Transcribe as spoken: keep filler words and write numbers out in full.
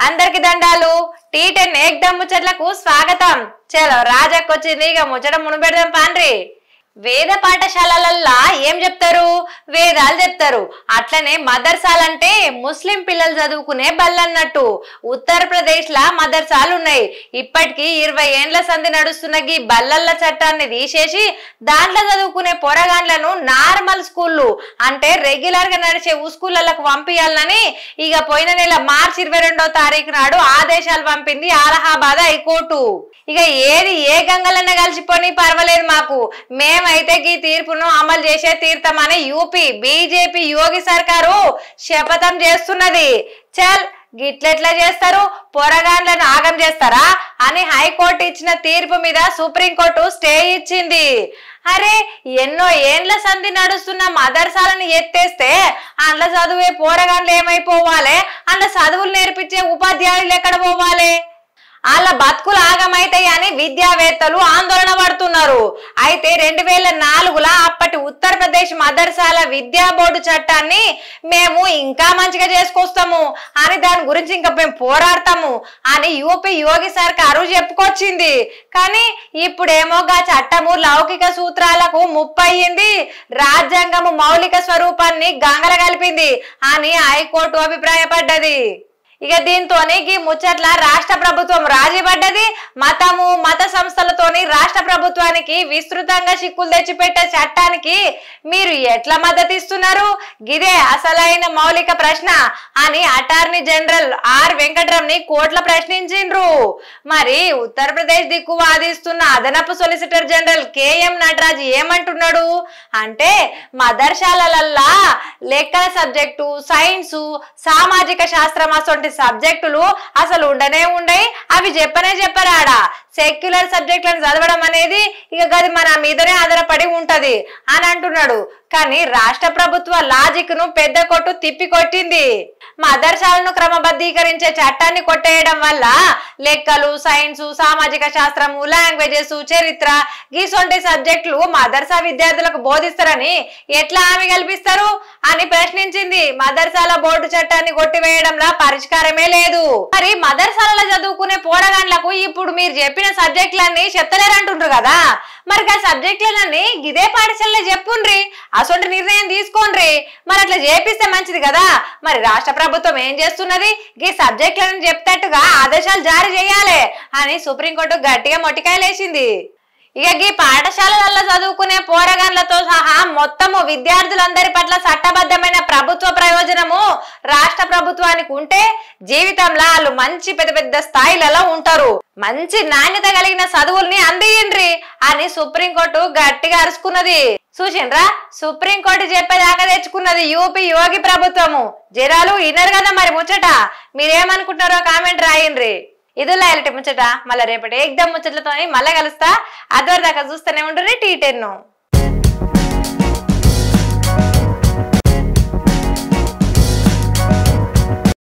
అందరికి దండాలు tea ten ఏకదమ్ ముచ్చట్లకు స్వాగతం. చలో రాజక్కొచ్చింది, ఇక ముచ్చట మునుపెడదాం పాండ్రి. వేద పాఠశాలలల్లా ఏం చెప్తారు? వేదాలు చెప్తారు. అట్లనే మదర్సాలంటే ముస్లిం పిల్లలు చదువుకునే బళ్ళన్నట్టు. ఉత్తరప్రదేశ్ లా మదర్సాలు ఉన్నాయి. ఇప్పటికి ఇరవై ఏండ్ల సంధి నడుస్తున్న ఈ బళ్ళల్ల చట్టాన్ని తీసేసి దాంట్లో చదువుకునే పొరగాండ్లను నార్మల్ స్కూళ్ళు అంటే రెగ్యులర్ గా నడిచే స్కూళ్ళకు పంపించాలని ఇక పోయిన నెల మార్చి ఇరవై రెండో తారీఖు నాడు ఆదేశాలు పంపింది అలహాబాద్ హైకోర్టు. ఇక ఏది ఏ గంగలన్నా కలిసిపోని పర్వాలేదు మాకు, మేమైతే ఈ తీర్పును అమలు చేసే తీర్థమని యూపీ బీజేపీ యోగి సర్కారు శపథం చేస్తున్నది. చల్ గిట్లెట్లా చేస్తారు? పొరగాండ్లను ఆగం చేస్తారా అని హైకోర్టు ఇచ్చిన తీర్పు మీద సుప్రీంకోర్టు స్టే ఇచ్చింది. అరే ఎన్నో ఏండ్ల సంధి నడుస్తున్న మదర్సాలను ఎత్తేస్తే అందులో చదువే పోరగాండ్లు ఏమైపోవాలి? అందులో చదువులు నేర్పించే ఉపాధ్యాయులు ఎక్కడ పోవాలి? వాళ్ళ బతుకులు ఆగమైతాయి అని విద్యావేత్తలు ఆందోళన పడుతున్నారు. అయితే రెండు వేల నాలుగులా అప్పటి ఉత్తరప్రదేశ్ మదర్సాల విద్యా బోర్డు చట్టాన్ని మేము ఇంకా మంచిగా చేసుకొస్తాము అని, దాని గురించి ఇంకా మేము పోరాడతాము అని యూపీ యోగి సర్కారు చెప్పుకొచ్చింది. కానీ ఇప్పుడేమోగా చట్టము లౌకిక సూత్రాలకు ముప్పయింది, రాజ్యాంగము మౌలిక స్వరూపాన్ని గంగల కలిపింది అని హైకోర్టు అభిప్రాయపడ్డది. ఇక దీంతోని ఈ ముచ్చట్ల రాష్ట్ర ప్రభుత్వం రాజీ పడ్డది. మతము మత సంస్థలతోని రాష్ట్ర ప్రభుత్వానికి విస్తృతంగా చిక్కులు తెచ్చిపెట్టే చట్టానికి మీరు ఎట్లా మద్దతు ఇస్తున్నారు? గిదే అసలైన మౌలిక ప్రశ్న అని అటార్నీ జనరల్ ఆర్ వెంకటరమణి కోర్టులో ప్రశ్నించిండ్రు. మరి ఉత్తరప్రదేశ్ దిక్కు వాదిస్తున్న అదనపు సొలిసిటర్ జనరల్ కేఎం నటరాజ్ ఏమంటున్నాడు అంటే, మదర్శాలల్లా లెక్కల సబ్జెక్టు, సైన్సు, సామాజిక శాస్త్రం అసొంటి సబ్జెక్టులు అసలు ఉండనే ఉండయి, అవి చెప్పనే చెప్పరాడా. సెక్యులర్ సబ్జెక్టులను చదవడం అనేది ఇక గది మన మీదనే ఆధారపడి ఉంటది అని అంటున్నాడు. కానీ రాష్ట్ర ప్రభుత్వ లాజిక్ ను పెద్ద కొట్టు తిప్పి కొట్టింది. మదర్సాలను క్రమబద్ధీకరించే చట్టాన్ని కొట్టేయడం వల్ల లెక్కలు, సైన్స్, సామాజిక శాస్త్రము, లాంగ్వేజెస్, చరిత్ర గీసొంటి సబ్జెక్టులు మదర్సా విద్యార్థులకు బోధిస్తారని ఎట్లా హామీ కల్పిస్తారు అని ప్రశ్నించింది. మదర్సాల బోర్డు చట్టాన్ని కొట్టివేయడంలో పరిష్కారమే లేదు. మరి మదర్సాలలో చదువుకునే పోరగాండ్లకు ఇప్పుడు మీరు చెప్పిన సబ్జెక్టులన్నీ చెప్తలేరంటుండ్రు కదా, మరి ఆ సబ్జెక్టులన్నీ గిదే పాఠశాలలో చెప్పుండ్రి, అసొంటి నిర్ణయం తీసుకోండి. మరి అట్లా చేపిస్తే మంచిది కదా. మరి రాష్ట్ర ప్రభుత్వం ఏం చేస్తున్నది? ఈ సబ్జెక్టులను చెప్తట్టుగా ఆదేశాలు జారీ చేయాలి అని సుప్రీంకోర్టు గట్టిగా మొట్టికాయలేసింది. ఇక ఈ పాఠశాలలలో చదువుకునే పోరగాండ్లతో సహా మొత్తము విద్యార్థులందరి పట్ల చట్టబద్ధమైన ప్రభుత్వ ప్రయోజనము రాష్ట్ర ప్రభుత్వానికి ఉంటే జీవితంలో వాళ్ళు మంచి పెద్ద పెద్ద స్థాయిలలో ఉంటారు. మంచి నాణ్యత కలిగిన చదువుల్ని అందియండ్రి అని సుప్రీంకోర్టు గట్టిగా అరుచుకున్నది. చూసిండ్రా, సుప్రీంకోర్టు చెప్పేదాకా తెచ్చుకున్నది యూపీ యోగి ప్రభుత్వము. జనాలు వినరు కదా మరి ముచ్చట. మీరేమనుకుంటున్నారో కామెంట్ రాయండ్రి. ఇదిలా ముచ్చట. మళ్ళీ రేపటి ఏకదమ్ ముచ్చట్లతో మళ్ళీ కలుస్తా. అదివరదాకా చూస్తూనే ఉంటుంది టీ టెన్.